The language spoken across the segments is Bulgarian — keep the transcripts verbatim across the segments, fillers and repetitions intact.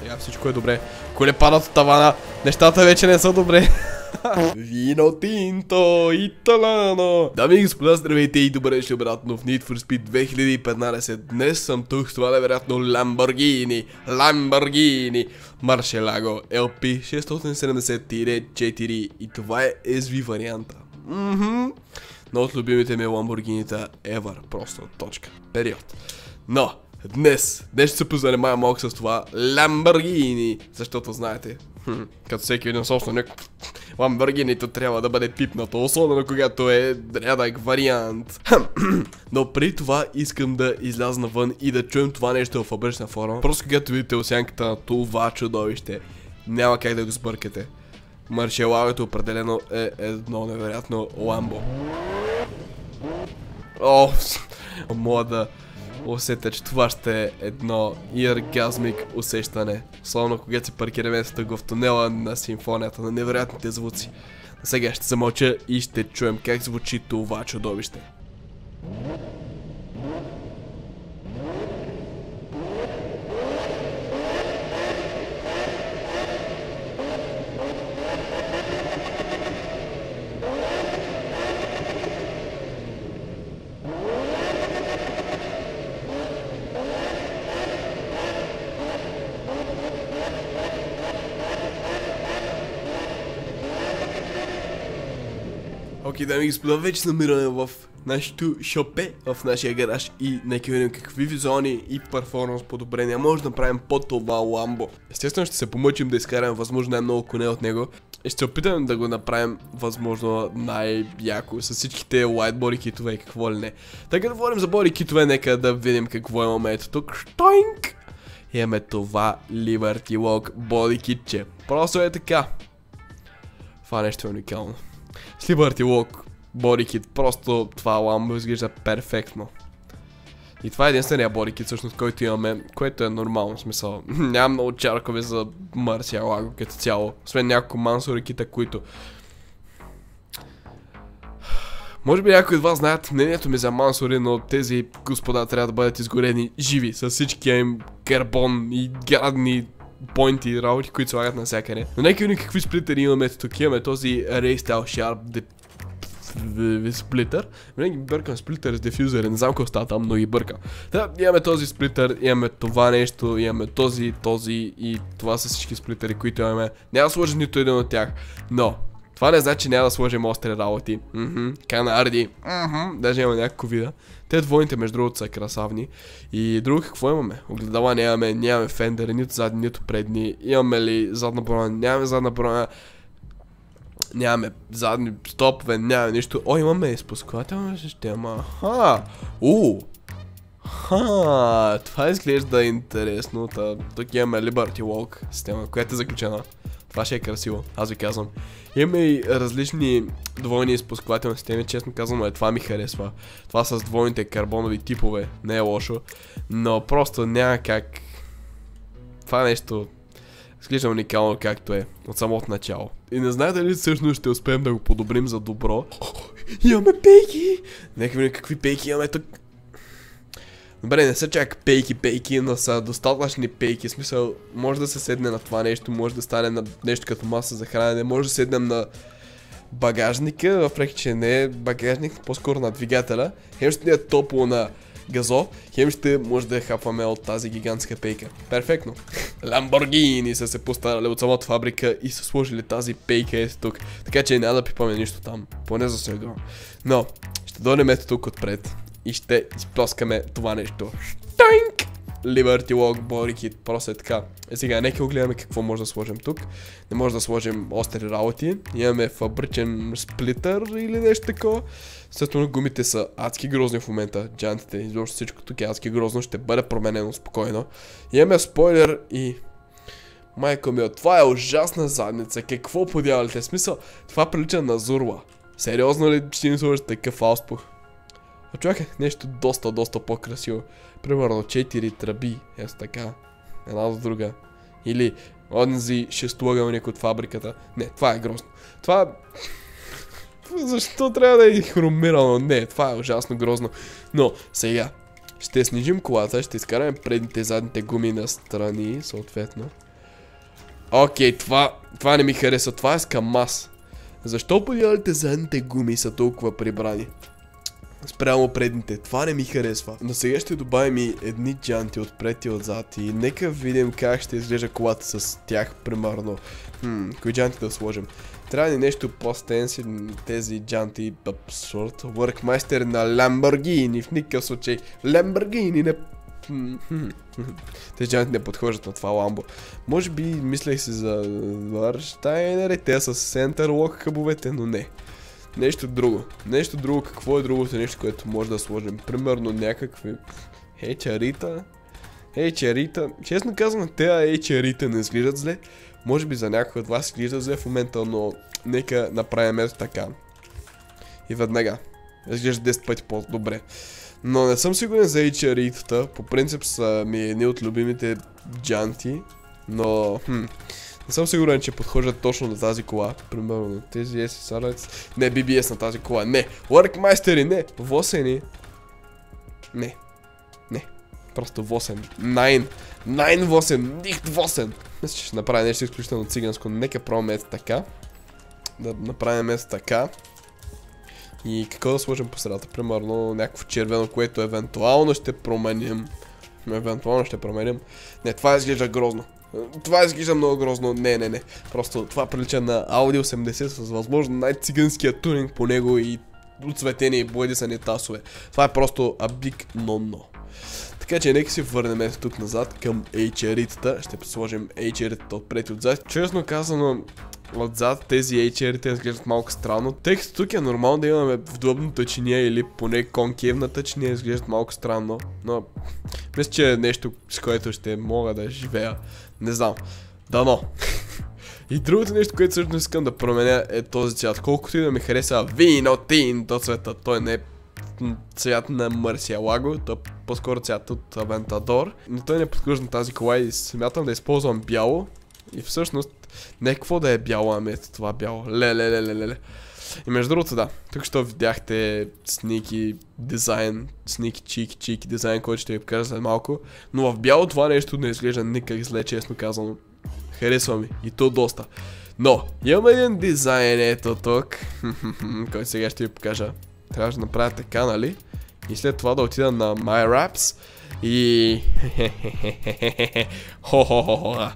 Сега всичко е добре. Коле падат от тавана. Нещата вече не са добре. Вино тинто, италано. Дами и господа, здравейте и добре ще обратно в Need for Speed две хиляди и петнадесет. Днес съм тук с това невероятно Lamborghini. Lamborghini Murcielago ел пи шестстотин седемдесет четири и това е ес ви варианта. Мхм. Но от любимите ми Lamborghini-та ever. Просто точка. Период. Но Днес, днес ще се позанимая малко с това Lamborghini, защото знаете, хм, като всеки един собственик, Lamborghini-то трябва да бъде пипнато, особено когато е рядък вариант. Но при това искам да изляза навън и да чуем това нещо в фабрична форма. Просто когато видите осянката на това чудовище, няма как да го сбъркате. Murcielago определено е едно невероятно ламбо. О, мога да усетя, че това ще е едно оргазмик усещане. Особено когато се паркираме с в тунела на симфонията на невероятните звуци. Сега ще замълча и ще чуем как звучи това чудовище. Окей, дами и господа, вече се намираме в нашото шопе, в нашия гараж и нека видим какви визуални и перформанс подобрения може да направим под това ламбо. Естествено ще се помъчим да изкараме възможно най-много коне от него и ще се опитаме да го направим възможно най-яко с всичките лайт боди китове и какво ли не. Така да говорим за боди китове, нека да видим какво имаме ето тук. Штойнк! Имаме това Liberty Walk боди китче. Просто е така. Това нещо е уникално. С Liberty Walk бодикит, просто това ламбо изглежда перфектно. И това е единствения бодикит всъщност, който имаме, което е нормално, в смисъл. Нямам много чаркове за Murcielago като цяло, освен няколко мансори кита, които... Може би някои от вас знаят мнението ми за мансори, но тези господа трябва да бъдат изгорени живи, с всичкия им карбон и гадни поинти, работи, които се лагат навсякъде. Но нека видим какви сплитери имаме тук. Имаме този Raystyle Sharp сплитър. Винаги бъркам сплитър с дефюзър, не знам какво става там, но ги бъркам. Да, имаме този сплитър, имаме това нещо, имаме този, този и това са всички сплитери, които имаме. Няма да сложим нито един от тях, но това не значи, че няма да сложим остри работи. Мхм, канарди, мхм, даже има някакво вида. Те двойните между другото са красавни. И друго какво имаме? Огледала нямаме, нямаме фендери, нито задни, нито предни. Имаме ли задна броня? Нямаме задна броня. Нямаме задни стопове, нямаме нищо. О, имаме изпускателна система. Ха! Уу! Ха! Това изглежда интересно. Тук имаме Liberty Walk система, която е заключена. Това ще е красиво, аз ви казвам. Имаме и различни двойни изпусквателни системи, честно казвам, това ми харесва. Това с двойните карбонови типове не е лошо, но просто няма как. Това нещо изглежда уникално както е, от самото начало. И не знаете ли всъщност ще успеем да го подобрим за добро? Имаме пейки! Нека видим какви пейки имаме тук. Добре, не са чак пейки-пейки, но са достатъчни пейки. В смисъл, може да се седне на това нещо, може да стане на нещо като маса за хранене, може да седнем на багажника, въпреки че не е багажник, по-скоро на двигателя. Хем ще е топло на газо, хем ще може да я хапваме от тази гигантска пейка. Перфектно. Lamborghini са се постарали от самата фабрика и са сложили тази пейка ето тук. Така че няма да пипаме нищо там, поне за сега. Но, ще дойдем ето тук отпред и ще изпласкаме това нещо. Штойнк! Liberty Walk бодикит, просто е така. Е сега, нека огледаме какво може да сложим тук. Не може да сложим остри работи. Имаме фабричен сплитър или нещо такова. Съответно гумите са адски грозни в момента. Джантите, изобщо всичко тук е адски грозно. Ще бъде променено спокойно. Имаме спойлер и... Майко ми, това е ужасна задница. Какво подявалите? Смисъл, това прилича на Зурла. Сериозно ли ще ни сложите такъв ауспух? Очаквах нещо доста, доста по-красиво. Примерно четири тръби, ето така, една до друга. Или онзи шестоъгълник от фабриката. Не, това е грозно. Това... Защо трябва да е хромирано? Не, това е ужасно грозно. Но сега ще снижим колата, ще изкараме предните и задните гуми на страни, съответно. Окей, това, това не ми хареса. Това е с КамАЗ. Защо подялите задните гуми са толкова прибрани? Спрямо предните. Това не ми харесва. Но сега ще добавим и едни джанти отпред и отзад. И нека видим как ще изглежда колата с тях, примерно. Хм, кои джанти да сложим? Трябва ни нещо по-стенси, тези джанти, абсурд. Workmeister на Lamborghini, в никакъв случай. Lamborghini не... Тези джанти не подхождат на това ламбо. Може би мислех си за Варштайнери, те са с Center Lock хъбовете, но не. Нещо друго. Нещо друго. Какво е другото нещо, което може да сложим? Примерно някакви... Ейчарита. Ейчарита. Честно казвам, тези ейчарита не изглеждат зле. Може би за някой от вас изглеждат зле в момента, но нека направим ето така. И веднага. Изглежда десет пъти по-добре. Но не съм сигурен за ейчаритата. По принцип са ми едни от любимите джанти. Но... Хм, не съм сигурен, че подхождат точно на тази кола. Примерно на тези ес ес ар. Не, би би ес на тази кола. Не. Workmeister, не. Восени. Не. Не. Просто восен. Найн. Найн восен. Нихт восен. Мисля, че ще направя нещо изключително циганско. Нека пробваме ето така. Да направим ето така. И какво да сложим по средата? Примерно някакво червено, което евентуално ще променим. Евентуално ще променим. Не, това изглежда грозно. Това изглежда много грозно. Не, не, не. Просто това прилича на Audi осемдесет с възможно най-циганския тунинг по него и отцветени и боядисани тасове. Това е просто a big no-no. Така че нека си върнем ето тук назад към ейчаритата. Ще сложим ейчаритата отпред и отзад. Честно казано, отзад тези ейчарите изглеждат малко странно. Тъй като тук е нормално да имаме вдобна тъчиния или поне конкевна тъчиния, изглеждат малко странно. Но мисля, че е нещо, с което ще мога да живея. Не знам. Дано. И другото нещо, което също искам да променя е този цвят. Колкото и да ми хареса вино тинто цвета, той не е цвят на Murcielago, то по-скоро цвят от Aventador, но той не подхожда на тази кола и смятам да използвам бяло. И всъщност не какво да е бяло, ами ето това бяло. Ле, ле, ле, ле, ле. И между другото, да, тук що видяхте сники дизайн, сники чики чики дизайн, който ще ви покажа след малко. Но в бяло това нещо не изглежда никак зле, честно казано. Харесва ми и то доста. Но имам един дизайн ето тук, който сега ще ви покажа. Трябва да направя така, нали? И след това да отида на My Raps и... Хо-хо-хо-хо.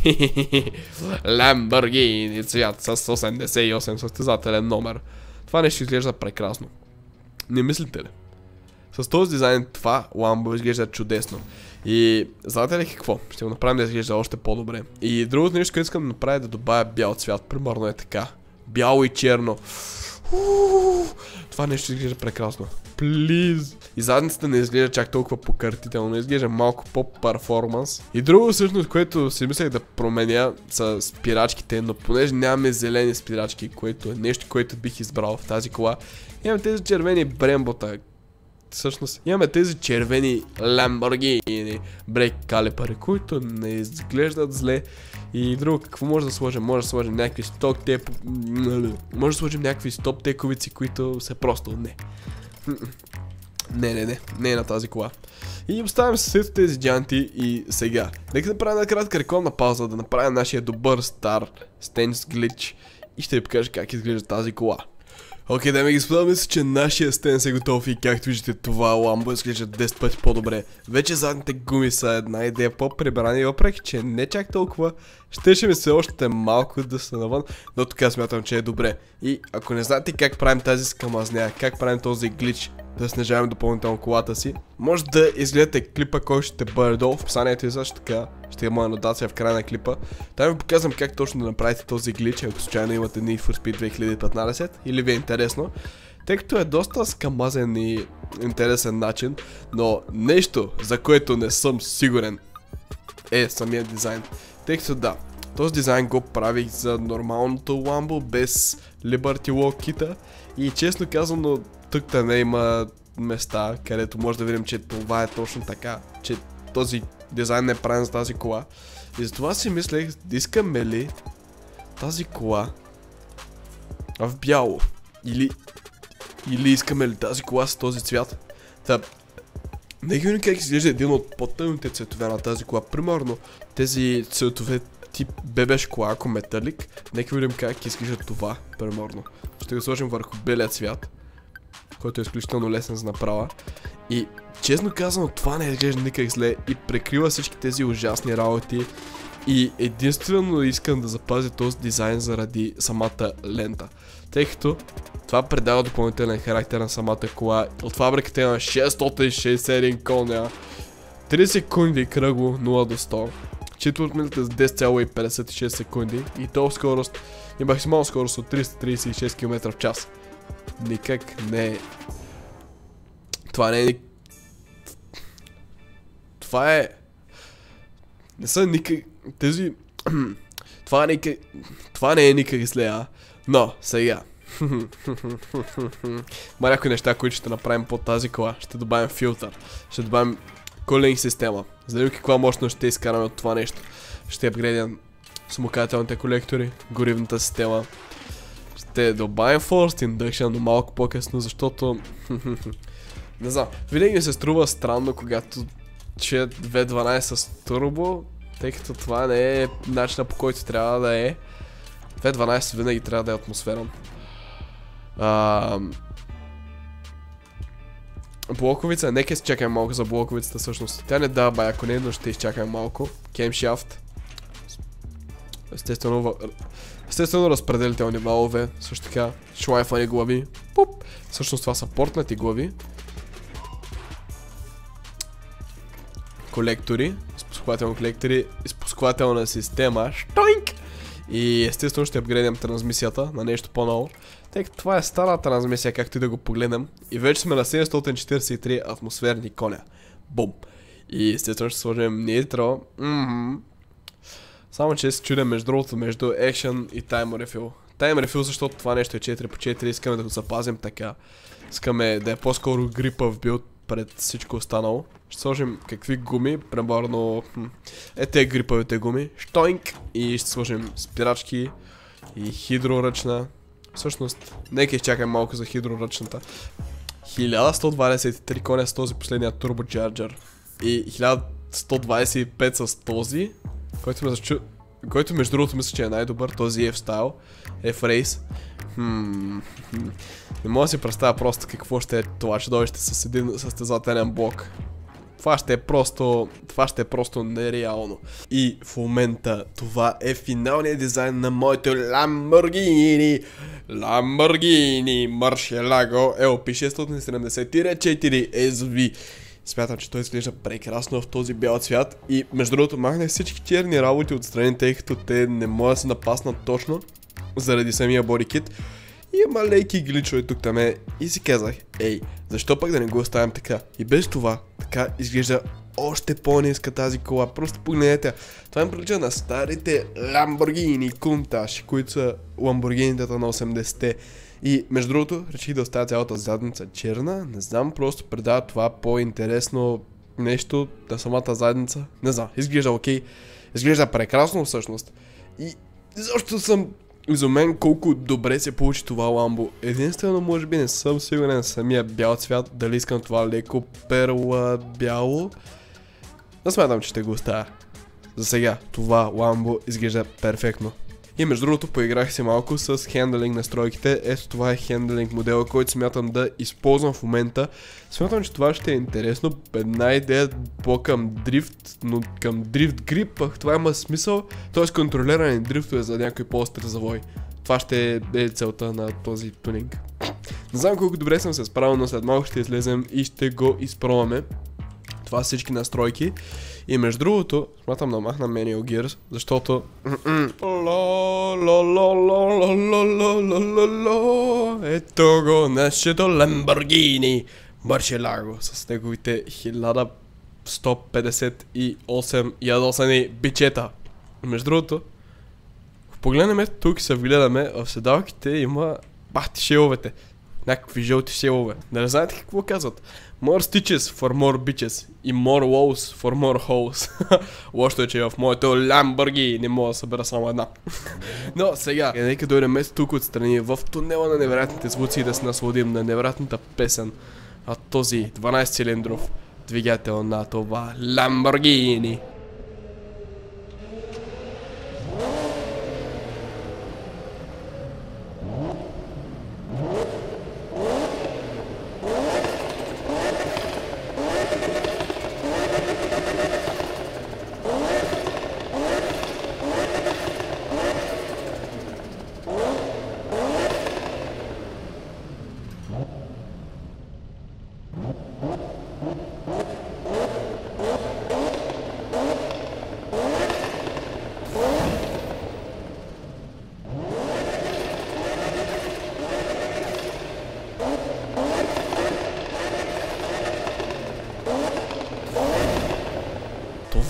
Lamborghini цвят с осемдесет и осем състезателен номер. Това нещо изглежда прекрасно. Не мислите ли? С този дизайн това ламбо изглежда чудесно. И знаете ли какво? Ще го направим да изглежда още по-добре. И другото нещо, което искам да направя е да добавя бял цвят. Примерно е така. Бяло и черно. Ууу, това нещо изглежда прекрасно. Плиз. И задницата не изглежда чак толкова покъртително, изглежда малко по-перформанс. И друго всъщност, което си мислех да променя са спирачките, но понеже нямаме зелени спирачки, което е нещо, което бих избрал в тази кола, имаме тези червени Брембота. Всъщност имаме тези червени Lamborghini брейк калипари, които не изглеждат зле. И друго, какво може да сложим? Може да сложим някакви стоп теп... Може да сложим някакви стоп тековици, които са просто не. Не, не, не. Не е на тази кола. И оставям се след тези джанти и сега. Нека да направим една кратка рекламна пауза, да направим нашия добър стар стенс глич и ще ви покажа как изглежда тази кола. Окей, дами и господа, мисля, че нашия стенс е готов и както виждате това ламбо изглежда десет пъти по-добре. Вече задните гуми са една идея по-прибрани, въпреки че не чак толкова. Щеше ми се още малко да са навън, но така смятам, че е добре. И ако не знаете как правим тази скамазня, как правим този глич, да снижаваме допълнително колата си, може да изгледате клипа, който ще бъде долу в описанието и също така ще има анотация в края на клипа. Там ви показвам как точно да направите този глич, ако случайно имате Need for Speed две хиляди и петнадесет или ви е интересно. Тъй като е доста скамазен и интересен начин, но нещо, за което не съм сигурен, е самия дизайн. Тъй като да, този дизайн го правих за нормалното ламбо без Liberty Lock кита и честно казано тук не има места, където може да видим, че това е точно така, че този дизайн не е правен за тази кола. И затова си мислех, искаме ли тази кола в бяло или, или искаме ли тази кола с този цвят. Та, нека видим как изглежда един от по-тъмните цветове на тази кола. Примерно тези цветове тип бебеш кола, ако металик. Нека видим как изглежда това, примерно. Ще го сложим върху белия цвят, който е изключително лесен за направа. И честно казано, това не изглежда никак зле и прикрива всички тези ужасни работи. И единствено искам да запазя този дизайн заради самата лента. Тъй като това придава допълнителен характер на самата кола. От фабриката има шестстотин шейсет и един коня. три секунди кръгло нула до сто. Четвъртмилите с десет цяло петдесет и шест секунди. И то скорост и максимална скорост от триста тридесет и шест километра в час. Никак не е. Това не е. Това е. Не са никак. Тези. Това не е никак. Това не е никак зле, а. Но, сега. Ма някои неща, които ще направим под тази кола. Ще добавим филтър. Ще добавим кулинг система. За да видим каква мощност ще изкараме от това нещо. Ще апгрейдим смукателните колектори, горивната система. Ще добавим Forced Induction, но малко по-късно, защото... не знам, винаги ми се струва странно, когато че ви дванайсет с турбо, тъй като това не е начинът, по който трябва да е. ви дванайсет винаги трябва да е атмосферен. А... Блоковица, нека си чакаме малко за блоковицата всъщност. Тя не дава бая коне, но ще изчакаме малко. Camshaft. Естествено, естествено разпределителни валове, също така шлайфани глави. Пуп! Всъщност това са портнати глави. Колектори, изпусквателни колектори, изпусквателна система. Штойнк! И естествено ще апгрейдим трансмисията на нещо по-ново. Тъй като това е стара трансмисия, както и да го погледнем. И вече сме на седемстотин четиридесет и три атмосферни коня. Бум! И естествено ще сложим нитро. Mm-hmm. Само че се чудя между другото между Action и Time Refill. Time Refill, защото това нещо е четири по четири, искаме да го запазим така. Искаме да е по-скоро грипа в билд пред всичко останало. Ще сложим какви гуми, примерно е те грипавите гуми. Штойнк! И ще сложим спирачки и хидроръчна. Всъщност, нека изчакам малко за хидроръчната. хиляда сто двадесет и три коня с този последния турбочарджер. И хиляда сто двадесет и пет с този, който ме зачу... който между другото мисля, че е най-добър, този F-Style, F-Race. Хм... Не мога да си представя просто какво ще е това чудовище с един състезателен блок. Това ще е просто... Това ще е просто нереално. И в момента това е финалният дизайн на моето Lamborghini. Lamborghini Murcielago ел пи шестстотин седемдесет четири ес ви. Смятам, че той изглежда прекрасно в този бял цвят. И между другото махнах всички черни работи отстрани, тъй като те не могат да се напаснат точно заради самия бодикит. И има леки гличове тук там е. И си казах, ей, защо пък да не го оставим така? И без това, така изглежда още по-ниска тази кола. Просто погледнете. Това ми прилича на старите Lamborghini Countach, които са Lamborghini-тата на осемдесетте. И между другото, реших да оставя цялата задница черна. Не знам, просто предава това по-интересно нещо на самата задница. Не знам, изглежда окей. Изглежда прекрасно всъщност. И защо съм изумен колко добре се получи това ламбо. Единствено, може би не съм сигурен на самия бял цвят, дали искам това леко перла бяло. Но смятам, че ще го оставя. За сега, това ламбо изглежда перфектно. И между другото, поиграх си малко с хендлинг настройките. Ето това е хендлинг модела, който смятам да използвам в момента. Смятам, че това ще е интересно. Една идея по-към дрифт, но към дрифт грип. Това има смисъл. Т.е. контролиране дрифтове за някой по-остър завой. Това ще е целта на този тунинг. Не знам колко добре съм се справил, но след малко ще излезем и ще го изпробваме. Това са всички настройки. И между другото, смятам да махна Manual Gears, защото... Ето го нашето Lamborghini Murcielago с неговите хиляда сто петдесет и осем ядосани бичета. Между другото, погледнем тук и се вгледаме, в седалките има бахти шеловете. Някакви жълти шелове. Не знаете какво казват? More stitches for more bitches и more walls for more holes. Лошото е, че в моето Lamborghini не мога да събера само една. Но сега, нека дойдем тук отстрани в тунела на невероятните звуци и да се насладим на невероятната песен. А този дванайсет цилиндров двигател на това Lamborghini.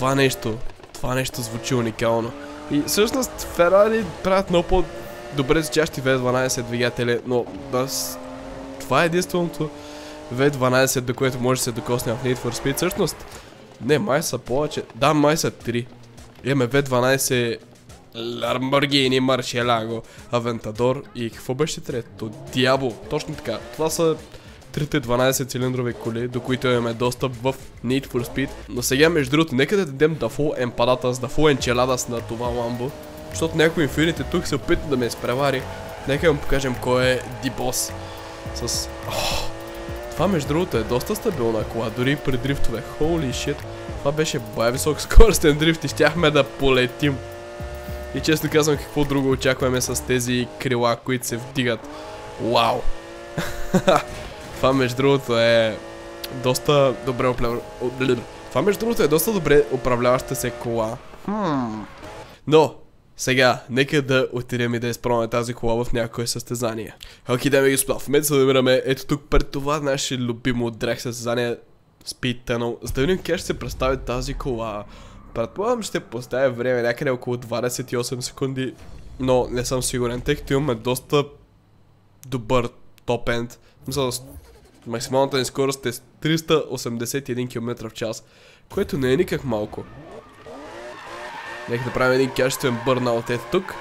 това нещо, това нещо звучи уникално. И всъщност Ферари правят много по-добре звучащи ви дванайсет двигатели, но да, това е единственото ви дванайсет, до което може да се докосне в Need for Speed. Всъщност, не, май са повече, да, май са три. Имаме ви дванайсет Lamborghini Murcielago, Aventador и какво беше трето? Diablo, точно така. Това са трите дванайсет цилиндрови коли, до които имаме достъп в Need for Speed. Но сега, между другото, нека да дадем да full empanadas, да full enchiladas на това ламбо, защото някой инфините тук се опита да ме изпревари. Нека им покажем кой е D-Boss. С... Oh, това между другото е доста стабилна кола, дори при дрифтове. Holy shit. Това беше бая висок скоростен дрифт и щяхме да полетим. И честно казвам, какво друго очакваме с тези крила, които се вдигат. Вау! Това между другото е доста добре управлява... Това между другото е доста добре управляваща се кола. Hmm. Но, сега, нека да отидем и да изпробваме тази кола в някое състезание. Окей, дами и господа, в момента се намираме ето тук пред това наше любимо драг състезание Speed Tunnel. За да видим как ще се представи тази кола. Предполагам, ще поставя време някъде около двадесет и осем секунди, но не съм сигурен, тъй като имаме доста добър топ-енд. Максималната ни скорост е триста осемдесет и един километра в час, което не е никак малко. Нека да правим един качествен бърнаут ето тук.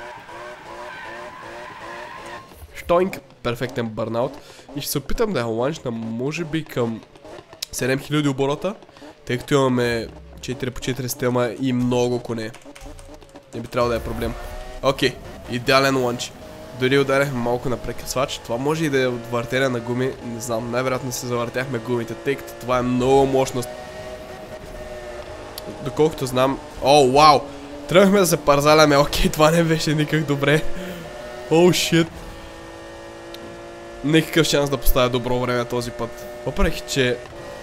Штойнк, перфектен бърнаут. И ще се опитам да я ланчна може би към седем хиляди оборота, тъй като имаме четири по четири система и много коне. Не би трябвало да е проблем. Окей, идеален лънч. Дори ударяхме малко на прекъсвач. Това може и да е от въртене на гуми. Не знам, най-вероятно се завъртяхме гумите, тъй като това е много мощност. Доколкото знам... О, вау! Тръгнахме да се парзаляме. Окей, това не беше никак добре. О, шит. Никакъв шанс да поставя добро време този път. Въпреки, че...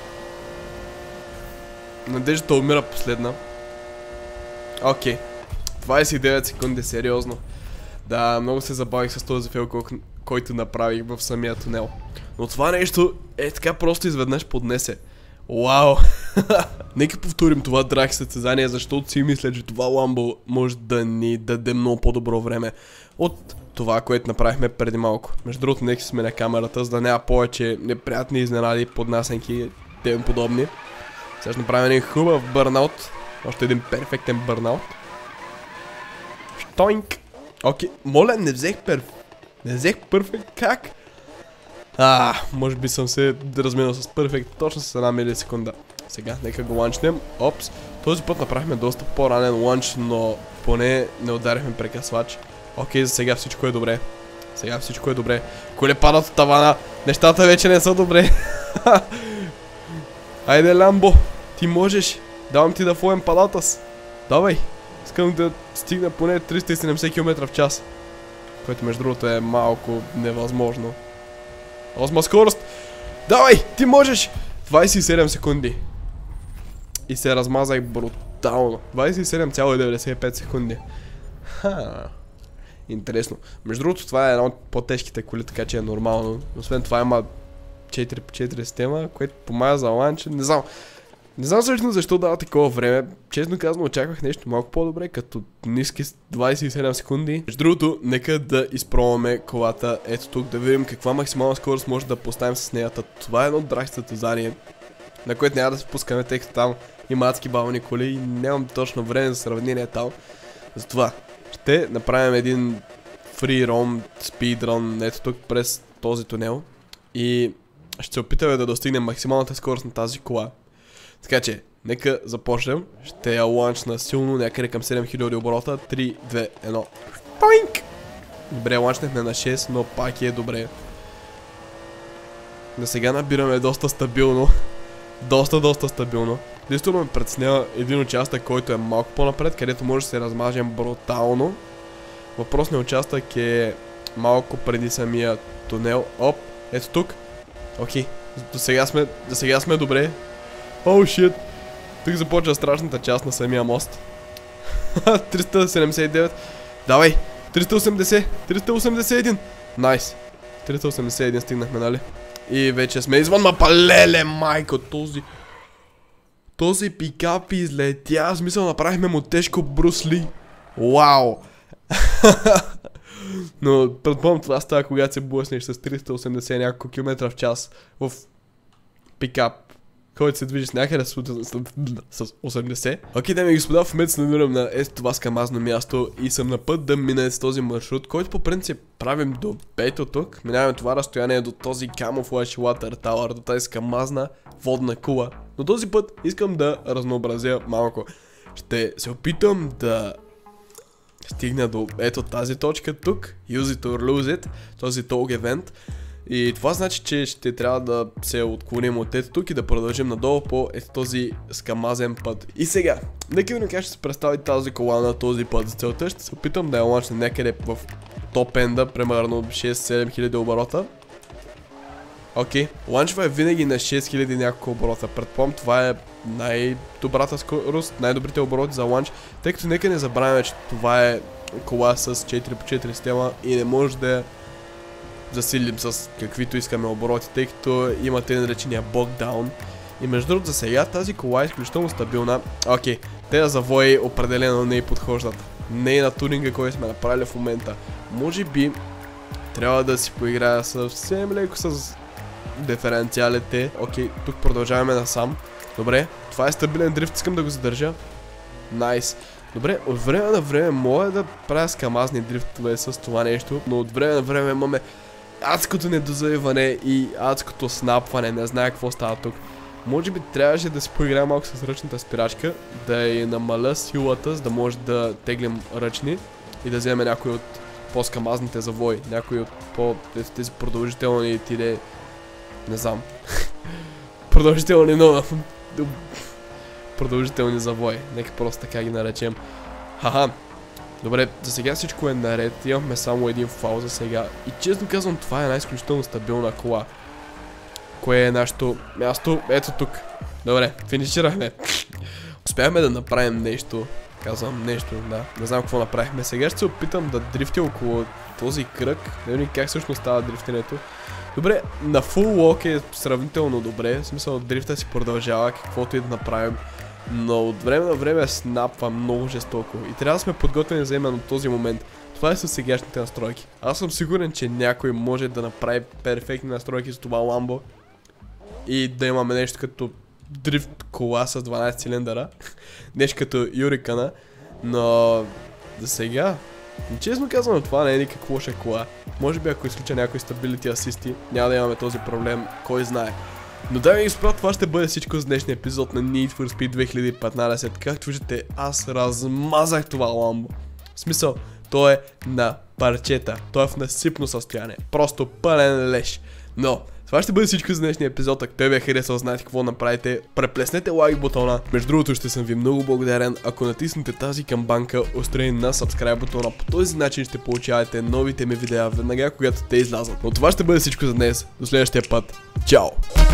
надеждата умира последна. Окей. двадесет и девет секунди, сериозно. Да, много се забавих с този фейл, който направих в самия тунел. Но това нещо е така просто изведнъж поднесе. Вау! Нека повторим това драг състезание, защото си мисля, че това ламбо може да ни даде много по-добро време от това, което направихме преди малко. Между другото, нека сме на камерата, за да няма повече неприятни изненади, поднасенки и тем подобни. Сега ще направим един хубав бърнаут. Още един перфектен бърнаут. Штойнк! Окей, моля, не взех перфект. Не взех перфект, как? А, може би съм се разминал с перфект точно с една милисекунда. Сега, нека го ланчнем. Опс. Този път направихме доста по-ранен ланч, но поне не ударихме прекъсвач. Окей, за сега всичко е добре. Сега всичко е добре. Коле падат от тавана. Нещата вече не са добре. Айде, Ламбо, ти можеш. Давам ти да фуем палатас. Давай. Искам да стигна поне триста и седемдесет километра в час. Което между другото е малко невъзможно. Осма скорост. Давай, ти можеш. двадесет и седем секунди. И се размазах брутално. двадесет и седем цяло деветдесет и пет секунди. Ха. Интересно. Между другото, това е една от по-тежките коли, така че е нормално. Освен това има четири по четири система, което помага за ланч. Не знам. Не знам всъщност защо дава такова време. Честно казвам, очаквах нещо малко по-добре, като ниски двадесет и седем секунди. Между другото, нека да изпробваме колата ето тук, да видим каква максимална скорост може да поставим с нея. Това е едно драг състезание, на което няма да се пускаме, тъй като там има адски бавни коли и нямам точно време за сравнение там. Затова ще направим един free roam, speedrun ето тук през този тунел и ще се опитаме да достигнем максималната скорост на тази кола. Така че, нека започнем. Ще я ланчна силно, някъде към седем хиляди оборота. три, две, едно. Пойнк! Добре, ланчнахме на шест, но пак е добре. На сега набираме доста стабилно. Доста, доста стабилно. Действително ме притеснява един участък, който е малко по-напред, където може да се размажем брутално. Въпросният участък е малко преди самия тунел. Оп, ето тук. Окей, до сега сме, до сега сме добре. Оу, шит. Тук започва страшната част на самия мост. триста седемдесет и девет. Давай. триста осемдесет. триста осемдесет и един. Найс. триста осемдесет и един стигнахме, нали? И вече сме извън мапа. Леле, майко, този... Този пикап излетя, в смисъл направихме му тежко Брус Ли. Вау! Но предполагам това става, когато се блъснеш с триста и осемдесет няколко километра в час в пикап, който се движи с някъде с, с, с осемдесет. Окей, дами и господа, в момента се намирам на ето това скамазно място и съм на път да мина с този маршрут, който по принцип правим до Бето тук. Минаваме това разстояние до този Camouflage Water Tower, до тази скамазна водна кула. Но този път искам да разнообразя малко. Ще се опитам да стигна до ето тази точка тук, use it or lose it, този толк евент. И това значи, че ще трябва да се отклоним от ето тук и да продължим надолу по ето този скамазен път. И сега, нека ви как ще се представи тази кола на този път. За целта ще се опитам да я ланчна някъде в топ енда, примерно шест-седем хиляди оборота. Окей, ланчва е винаги на шест хиляди няколко оборота. Предполагам, това е най-добрата скорост, най-добрите обороти за ланч, тъй като нека не забравяме, че това е кола с четири по четири система и не може да я засилим с каквито искаме обороти, тъй като има тъй наречения бокдаун. И между другото за сега тази кола е изключително стабилна. Окей, тези завои определено не й подхождат. Не е на тунинга, който сме направили в момента. Може би трябва да си поиграя съвсем леко с диференциалите. Окей, тук продължаваме насам. Добре, това е стабилен дрифт, искам да го задържа. Найс. Добре, от време на време мога да правя скамазни дрифтове с това нещо, но от време на време имаме адското недозаиване и адското снапване, не знае какво става тук. Може би трябваше да си поиграя малко с ръчната спирачка, да я намаля силата, за да може да теглим ръчни и да вземем някои от по-скамазните завои, някои от по тези продължителни тире, не знам, продължителни, но продължителни завои, нека просто така ги наречем. Хаха. Добре, за сега всичко е наред, имахме само един фал за сега и честно казвам, това е най-изключително стабилна кола. Кое е нашето място? Ето тук. Добре, финиширахме. Успяхме да направим нещо. Казвам нещо, да. Не знам какво направихме. Сега ще се опитам да дрифтя около този кръг. Не видим как всъщност става дрифтенето. Добре, на фул лок е сравнително добре. В смисъл, дрифта си продължава, каквото и да направим. Но от време на време снапва много жестоко. И трябва да сме подготвени за именно този момент. Това е със сегашните настройки. Аз съм сигурен, че някой може да направи перфектни настройки с това ламбо. И да имаме нещо като дрифт кола с дванайсет цилиндъра. Нещо като Юрикана. Но за сега, честно казвам, това не е никаква лоша кола. Може би ако изключа някои стабилити асисти, няма да имаме този проблем, кой знае. Но дами и господа, това ще бъде всичко за днешния епизод на Need for Speed две хиляди и петнайсет. Както виждате, аз размазах това ламбо. В смисъл, то е на парчета, то е в насипно състояние. Просто пълен леш. Но това ще бъде всичко за днешния епизод. Ако той ви е харесал, знаете какво направите. Преплеснете лайк бутона. Между другото, ще съм ви много благодарен, ако натиснете тази камбанка, устрани на subscribe бутона. По този начин ще получавате новите ми видеа веднага, когато те излязат. Но това ще бъде всичко за днес. До следващия път. Чао!